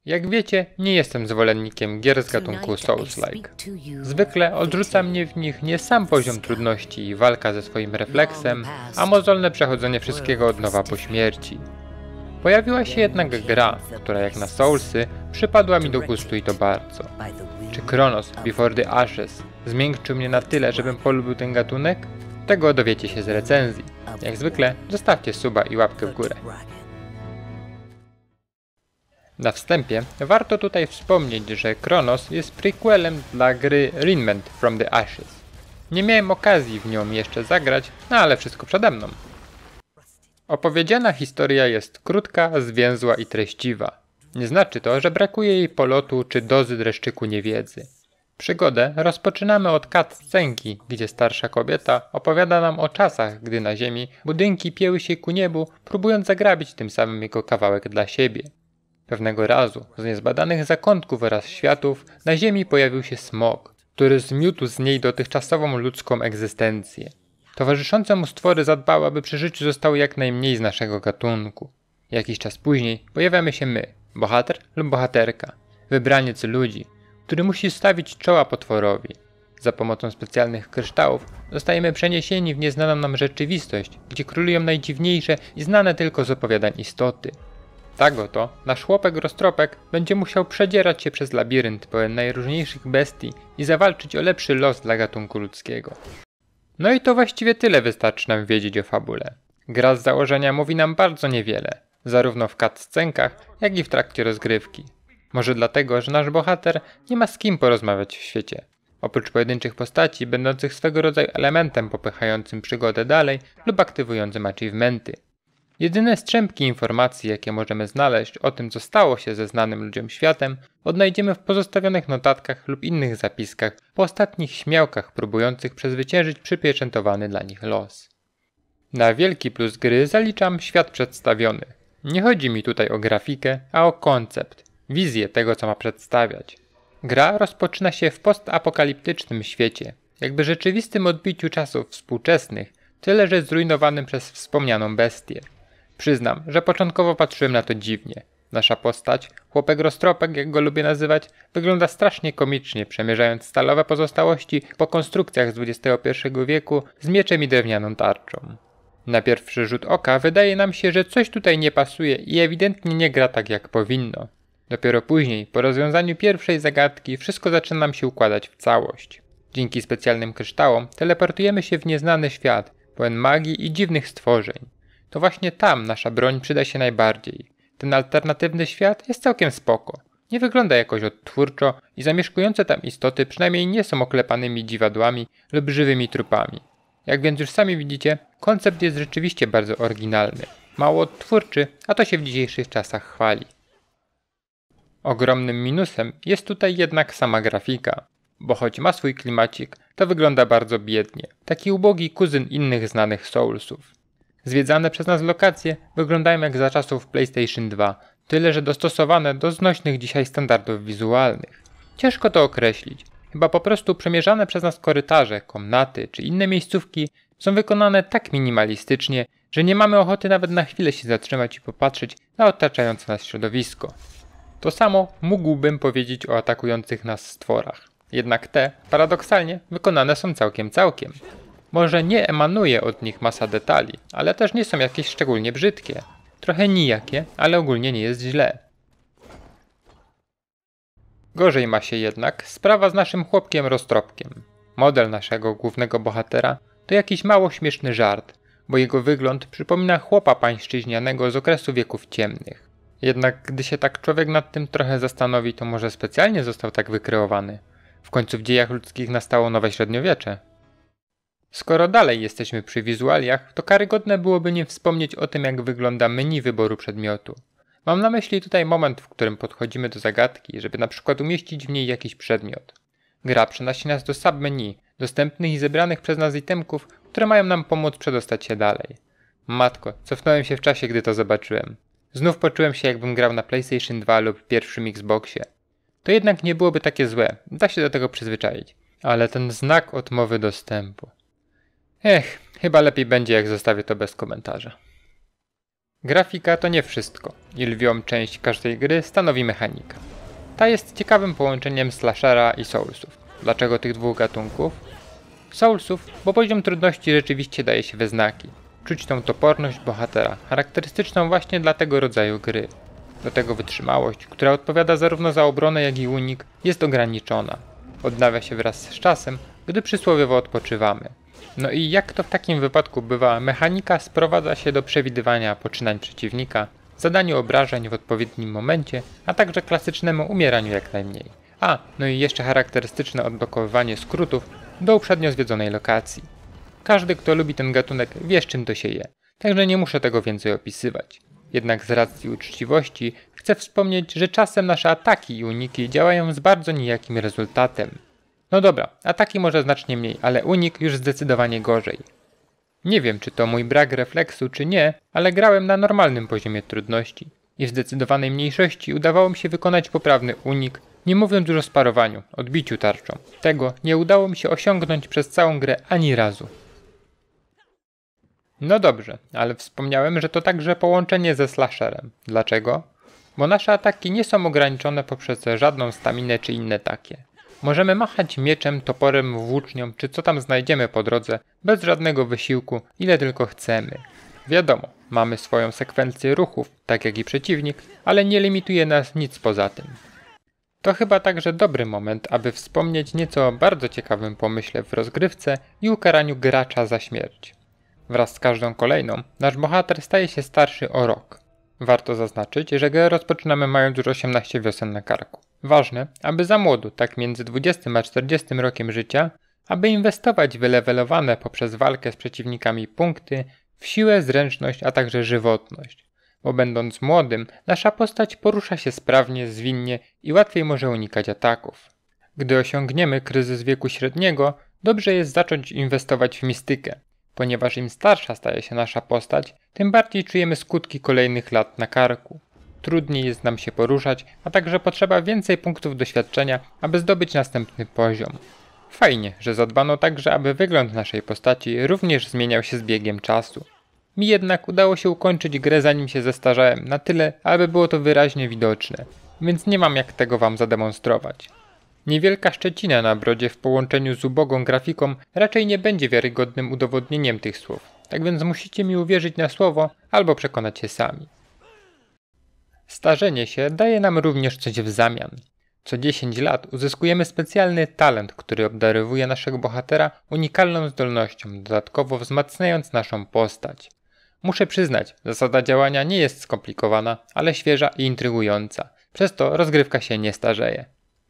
Jak wiecie, nie jestem zwolennikiem gier z gatunku Souls-like. Zwykle odrzuca mnie w nich nie sam poziom trudności i walka ze swoim refleksem, a mozolne przechodzenie wszystkiego od nowa po śmierci. Pojawiła się jednak gra, która jak na Soulsy przypadła mi do gustu i to bardzo. Czy Chronos Before the Ashes zmiękczył mnie na tyle, żebym polubił ten gatunek? Tego dowiecie się z recenzji. Jak zwykle zostawcie suba i łapkę w górę. Na wstępie warto tutaj wspomnieć, że Chronos jest prequelem dla gry Remnant from the Ashes. Nie miałem okazji w nią jeszcze zagrać, no ale wszystko przede mną. Opowiedziana historia jest krótka, zwięzła i treściwa. Nie znaczy to, że brakuje jej polotu czy dozy dreszczyku niewiedzy. Przygodę rozpoczynamy od cutscenki, gdzie starsza kobieta opowiada nam o czasach, gdy na ziemi budynki pieły się ku niebu, próbując zagrabić tym samym jego kawałek dla siebie. Pewnego razu z niezbadanych zakątków oraz światów na ziemi pojawił się smog, który zmiótł z niej dotychczasową ludzką egzystencję. Towarzyszące mu stwory zadbały, aby przy życiu zostały jak najmniej z naszego gatunku. Jakiś czas później pojawiamy się my, bohater lub bohaterka, wybraniec ludzi, który musi stawić czoła potworowi. Za pomocą specjalnych kryształów zostajemy przeniesieni w nieznaną nam rzeczywistość, gdzie królują najdziwniejsze i znane tylko z opowiadań istoty. Tak oto nasz chłopek roztropek będzie musiał przedzierać się przez labirynt pełen najróżniejszych bestii i zawalczyć o lepszy los dla gatunku ludzkiego. No i to właściwie tyle wystarczy nam wiedzieć o fabule. Gra z założenia mówi nam bardzo niewiele, zarówno w cutscenkach, jak i w trakcie rozgrywki. Może dlatego, że nasz bohater nie ma z kim porozmawiać w świecie. Oprócz pojedynczych postaci, będących swego rodzaju elementem popychającym przygodę dalej lub aktywującym achievementy. Jedyne strzępki informacji, jakie możemy znaleźć o tym, co stało się ze znanym ludziom światem, odnajdziemy w pozostawionych notatkach lub innych zapiskach po ostatnich śmiałkach próbujących przezwyciężyć przypieczętowany dla nich los. Na wielki plus gry zaliczam świat przedstawiony. Nie chodzi mi tutaj o grafikę, a o koncept, wizję tego, co ma przedstawiać. Gra rozpoczyna się w postapokaliptycznym świecie, jakby rzeczywistym odbiciu czasów współczesnych, tyle że zrujnowanym przez wspomnianą bestię. Przyznam, że początkowo patrzyłem na to dziwnie. Nasza postać, chłopek roztropek jak go lubię nazywać, wygląda strasznie komicznie, przemierzając stalowe pozostałości po konstrukcjach z XXI wieku z mieczem i drewnianą tarczą. Na pierwszy rzut oka wydaje nam się, że coś tutaj nie pasuje i ewidentnie nie gra tak jak powinno. Dopiero później, po rozwiązaniu pierwszej zagadki, wszystko zaczyna nam się układać w całość. Dzięki specjalnym kryształom teleportujemy się w nieznany świat, pełen magii i dziwnych stworzeń. To właśnie tam nasza broń przyda się najbardziej. Ten alternatywny świat jest całkiem spoko. Nie wygląda jakoś odtwórczo i zamieszkujące tam istoty przynajmniej nie są oklepanymi dziwadłami lub żywymi trupami. Jak więc już sami widzicie, koncept jest rzeczywiście bardzo oryginalny. Mało odtwórczy, a to się w dzisiejszych czasach chwali. Ogromnym minusem jest tutaj jednak sama grafika, bo choć ma swój klimacik, to wygląda bardzo biednie. Taki ubogi kuzyn innych znanych Soulsów. Zwiedzane przez nas lokacje wyglądają jak za czasów PlayStation 2, tyle że dostosowane do znośnych dzisiaj standardów wizualnych. Ciężko to określić, chyba po prostu przemierzane przez nas korytarze, komnaty czy inne miejscówki są wykonane tak minimalistycznie, że nie mamy ochoty nawet na chwilę się zatrzymać i popatrzeć na otaczające nas środowisko. To samo mógłbym powiedzieć o atakujących nas stworach. Jednak te, paradoksalnie, wykonane są całkiem. Może nie emanuje od nich masa detali, ale też nie są jakieś szczególnie brzydkie. Trochę nijakie, ale ogólnie nie jest źle. Gorzej ma się jednak sprawa z naszym chłopkiem roztropkiem. Model naszego głównego bohatera to jakiś mało śmieszny żart, bo jego wygląd przypomina chłopa pańszczyźnianego z okresu wieków ciemnych. Jednak gdy się tak człowiek nad tym trochę zastanowi, to może specjalnie został tak wykreowany. W końcu w dziejach ludzkich nastało nowe średniowiecze. Skoro dalej jesteśmy przy wizualiach, to karygodne byłoby nie wspomnieć o tym, jak wygląda menu wyboru przedmiotu. Mam na myśli tutaj moment, w którym podchodzimy do zagadki, żeby na przykład umieścić w niej jakiś przedmiot. Gra przenosi nas do submenu, dostępnych i zebranych przez nas itemków, które mają nam pomóc przedostać się dalej. Matko, cofnąłem się w czasie, gdy to zobaczyłem. Znów poczułem się, jakbym grał na PlayStation 2 lub pierwszym Xboxie. To jednak nie byłoby takie złe, da się do tego przyzwyczaić. Ale ten znak odmowy dostępu... chyba lepiej będzie, jak zostawię to bez komentarza. Grafika to nie wszystko i lwią część każdej gry stanowi mechanika. Ta jest ciekawym połączeniem slashera i soulsów. Dlaczego tych dwóch gatunków? Soulsów, bo poziom trudności rzeczywiście daje się we znaki. Czuć tą toporność bohatera, charakterystyczną właśnie dla tego rodzaju gry. Do tego wytrzymałość, która odpowiada zarówno za obronę, jak i unik, jest ograniczona. Odnawia się wraz z czasem, gdy przysłowiowo odpoczywamy. No i jak to w takim wypadku bywa, mechanika sprowadza się do przewidywania poczynań przeciwnika, zadaniu obrażeń w odpowiednim momencie, a także klasycznemu umieraniu jak najmniej. No i jeszcze charakterystyczne odblokowywanie skrótów do uprzednio zwiedzonej lokacji. Każdy, kto lubi ten gatunek, wie, z czym to się je, także nie muszę tego więcej opisywać. Jednak z racji uczciwości chcę wspomnieć, że czasem nasze ataki i uniki działają z bardzo nijakim rezultatem. No dobra, ataki może znacznie mniej, ale unik już zdecydowanie gorzej. Nie wiem, czy to mój brak refleksu, czy nie, ale grałem na normalnym poziomie trudności i w zdecydowanej mniejszości udawało mi się wykonać poprawny unik, nie mówiąc już o sparowaniu, odbiciu tarczą. Tego nie udało mi się osiągnąć przez całą grę ani razu. No dobrze, ale wspomniałem, że to także połączenie ze slasherem. Dlaczego? Bo nasze ataki nie są ograniczone poprzez żadną staminę czy inne takie. Możemy machać mieczem, toporem, włócznią czy co tam znajdziemy po drodze bez żadnego wysiłku, ile tylko chcemy. Wiadomo, mamy swoją sekwencję ruchów, tak jak i przeciwnik, ale nie limituje nas nic poza tym. To chyba także dobry moment, aby wspomnieć nieco o bardzo ciekawym pomyśle w rozgrywce i ukaraniu gracza za śmierć. Wraz z każdą kolejną, nasz bohater staje się starszy o rok. Warto zaznaczyć, że grę rozpoczynamy mając już 18 wiosen na karku. Ważne, aby za młodu, tak między 20 a 40 rokiem życia, aby inwestować w wylewelowane poprzez walkę z przeciwnikami punkty w siłę, zręczność, a także żywotność. Bo będąc młodym, nasza postać porusza się sprawnie, zwinnie i łatwiej może unikać ataków. Gdy osiągniemy kryzys wieku średniego, dobrze jest zacząć inwestować w mistykę, ponieważ im starsza staje się nasza postać, tym bardziej czujemy skutki kolejnych lat na karku. Trudniej jest nam się poruszać, a także potrzeba więcej punktów doświadczenia, aby zdobyć następny poziom. Fajnie, że zadbano także, aby wygląd naszej postaci również zmieniał się z biegiem czasu. Mi jednak udało się ukończyć grę zanim się zestarzałem na tyle, aby było to wyraźnie widoczne, więc nie mam jak tego wam zademonstrować. Niewielka szczecina na brodzie w połączeniu z ubogą grafiką raczej nie będzie wiarygodnym udowodnieniem tych słów, tak więc musicie mi uwierzyć na słowo albo przekonać się sami. Starzenie się daje nam również coś w zamian. Co 10 lat uzyskujemy specjalny talent, który obdarowuje naszego bohatera unikalną zdolnością, dodatkowo wzmacniając naszą postać. Muszę przyznać, zasada działania nie jest skomplikowana, ale świeża i intrygująca, przez to rozgrywka się nie starzeje.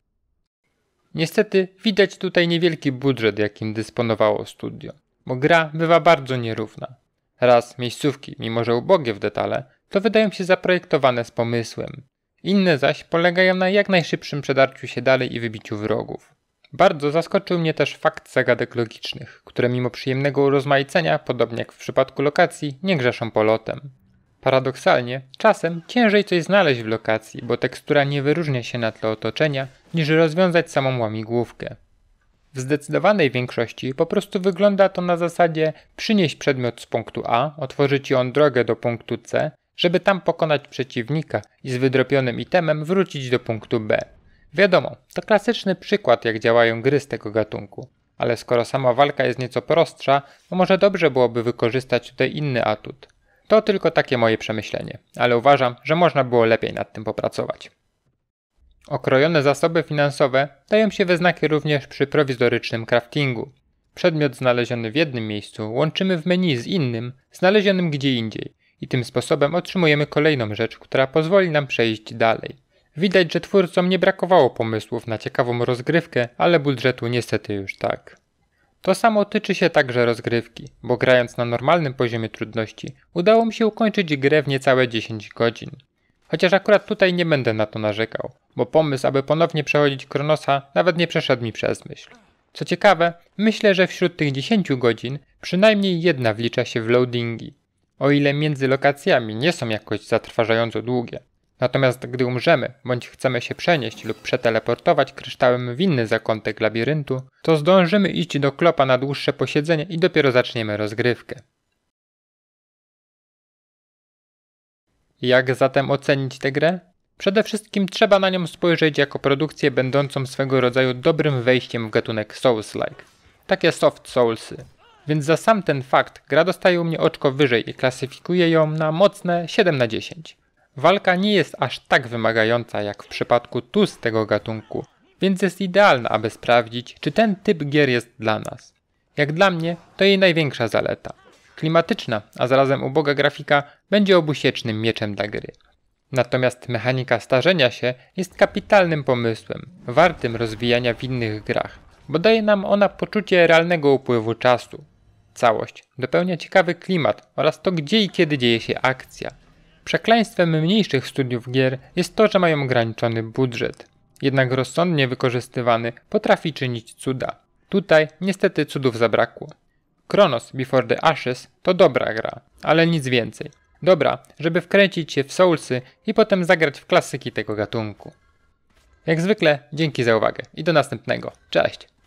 Niestety widać tutaj niewielki budżet, jakim dysponowało studio, bo gra bywa bardzo nierówna. Raz miejscówki, mimo że ubogie w detale, to wydają się zaprojektowane z pomysłem. Inne zaś polegają na jak najszybszym przedarciu się dalej i wybiciu wrogów. Bardzo zaskoczył mnie też fakt zagadek logicznych, które mimo przyjemnego urozmaicenia, podobnie jak w przypadku lokacji, nie grzeszą polotem. Paradoksalnie, czasem ciężej coś znaleźć w lokacji, bo tekstura nie wyróżnia się na tle otoczenia, niż rozwiązać samą łamigłówkę. W zdecydowanej większości po prostu wygląda to na zasadzie przynieść przedmiot z punktu A, otworzyć ci on drogę do punktu C, żeby tam pokonać przeciwnika i z wydropionym itemem wrócić do punktu B. Wiadomo, to klasyczny przykład jak działają gry z tego gatunku, ale skoro sama walka jest nieco prostsza, to może dobrze byłoby wykorzystać tutaj inny atut. To tylko takie moje przemyślenie, ale uważam, że można było lepiej nad tym popracować. Okrojone zasoby finansowe dają się we znaki również przy prowizorycznym craftingu. Przedmiot znaleziony w jednym miejscu łączymy w menu z innym, znalezionym gdzie indziej i tym sposobem otrzymujemy kolejną rzecz, która pozwoli nam przejść dalej. Widać, że twórcom nie brakowało pomysłów na ciekawą rozgrywkę, ale budżetu niestety już tak. To samo tyczy się także rozgrywki, bo grając na normalnym poziomie trudności udało mi się ukończyć grę w niecałe 10 godzin. Chociaż akurat tutaj nie będę na to narzekał, bo pomysł, aby ponownie przechodzić Kronosa nawet nie przeszedł mi przez myśl. Co ciekawe, myślę, że wśród tych 10 godzin przynajmniej jedna wlicza się w loadingi, o ile między lokacjami nie są jakoś zatrważająco długie. Natomiast gdy umrzemy, bądź chcemy się przenieść lub przeteleportować kryształem w inny zakątek labiryntu, to zdążymy iść do klopa na dłuższe posiedzenie i dopiero zaczniemy rozgrywkę. Jak zatem ocenić tę grę? Przede wszystkim trzeba na nią spojrzeć jako produkcję będącą swego rodzaju dobrym wejściem w gatunek Souls-like. Takie soft soulsy. Więc za sam ten fakt gra dostaje u mnie oczko wyżej i klasyfikuję ją na mocne 7 na 10. Walka nie jest aż tak wymagająca jak w przypadku TUS tego gatunku, więc jest idealna, aby sprawdzić, czy ten typ gier jest dla nas. Jak dla mnie, to jej największa zaleta. Klimatyczna, a zarazem uboga grafika będzie obusiecznym mieczem dla gry. Natomiast mechanika starzenia się jest kapitalnym pomysłem, wartym rozwijania w innych grach, bo daje nam ona poczucie realnego upływu czasu. Całość dopełnia ciekawy klimat oraz to, gdzie i kiedy dzieje się akcja. Przekleństwem mniejszych studiów gier jest to, że mają ograniczony budżet. Jednak rozsądnie wykorzystywany potrafi czynić cuda. Tutaj niestety cudów zabrakło. Chronos Before the Ashes to dobra gra, ale nic więcej. Dobra, żeby wkręcić się w Soulsy i potem zagrać w klasyki tego gatunku. Jak zwykle, dzięki za uwagę i do następnego. Cześć!